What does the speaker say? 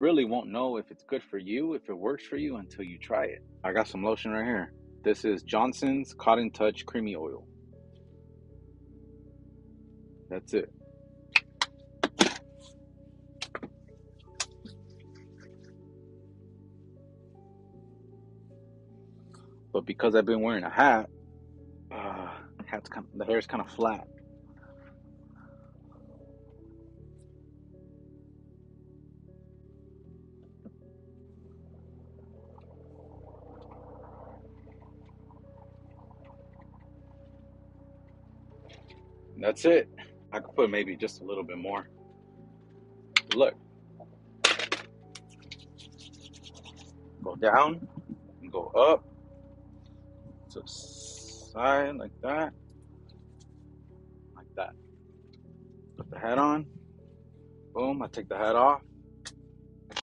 really won't know if it's good for you, if it works for you, until you try it. I got some lotion right here. This is Johnson's Cotton Touch Creamy Oil. That's it. But because I've been wearing a hat, the hair's kind of flat. That's it. I could put maybe just a little bit more. Look, go down and go up to the side like that, like that. Put the hat on. Boom, I take the hat off.